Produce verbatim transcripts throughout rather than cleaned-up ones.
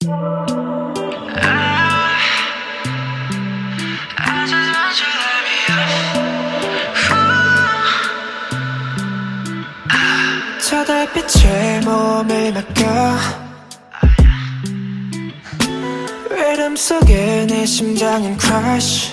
저 달빛에 몸을 맡겨 리듬 속에 내 심장은 crush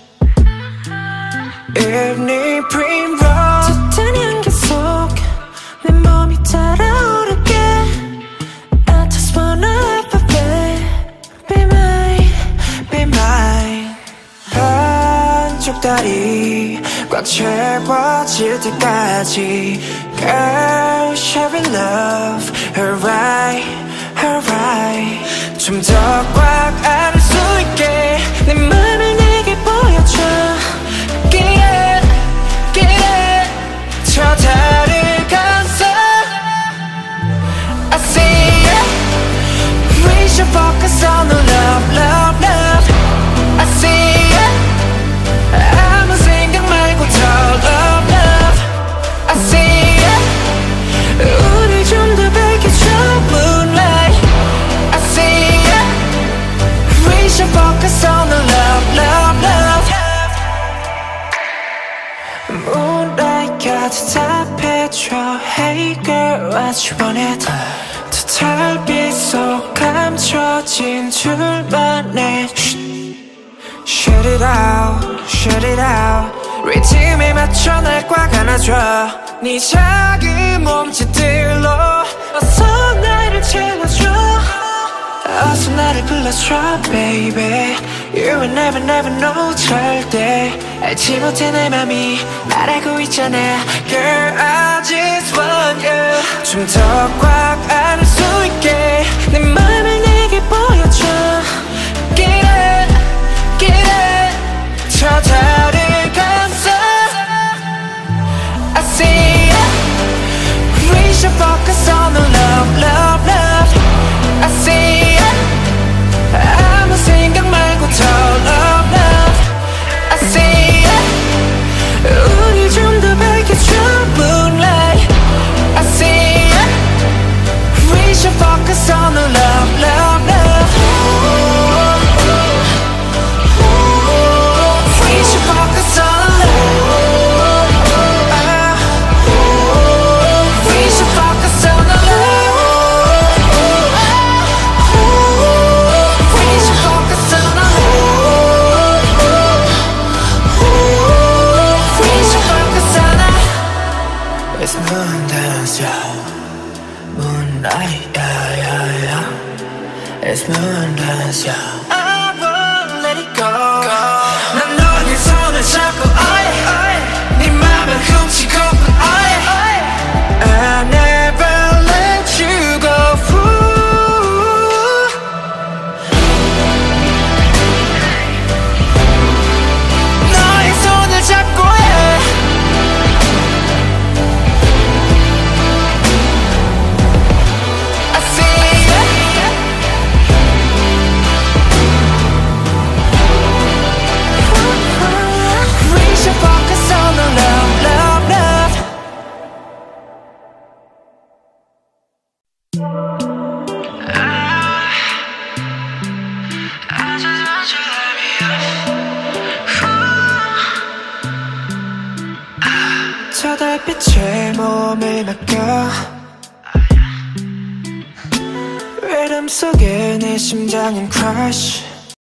evening primrose 짙은 향기 속 내 몸이 달아오르게 I just wanna have a baby Be mine, be mine 한쪽 다리 꽉 채워질 때까지 Girl, share we love Alright, alright 좀 더 꽉 안을 수 있게 내 맘을 내게 보여줘 Get it, get it 저 달을 감싸 I see it We should focus on the love, love, love I see it 아무 생각 말고 더 love, love I see it 우릴 좀 더 밝혀줘 moonlight I see it We should focus on the love, love, love Moonlight까지 답해줘 Hey girl what you want it 저 달빛 속 감춰진 줄만의 Shut it out, shut it out 리듬에 맞춰 날 꽉 안아줘 네 작은 몸짓들로 어서 나를 채워줘 어서 나를 불러줘 baby You will never never know 절대 알지 못해 내 맘이 날 알고 있잖아 Girl I just want you 좀 더 꽉 안을 수 있게 내 맘을 내게 보여줘 Get it, get it 저 달을 감싸 I see it We should focus on the love, love, love I see it 아무 생각 말고 더 love, love I see it 우릴 좀 더 밝혀줘 moonlight I see it We should focus on the love, love, love We should focus on the love We should focus on the love We should focus on the love We should focus on the It's moon dance, yeah Moonlight, yeah, yeah, yeah It's moon dance, yeah I won't let it go 난 너의 손을 잡고 I 네 맘을 훔치고픈 I I never let you go 너의 손을 잡고 해 I see it We should focus on the love, love, love I just want you to let me up 저 달빛에 몸을 맡겨 리듬 속에 내 심장은 crush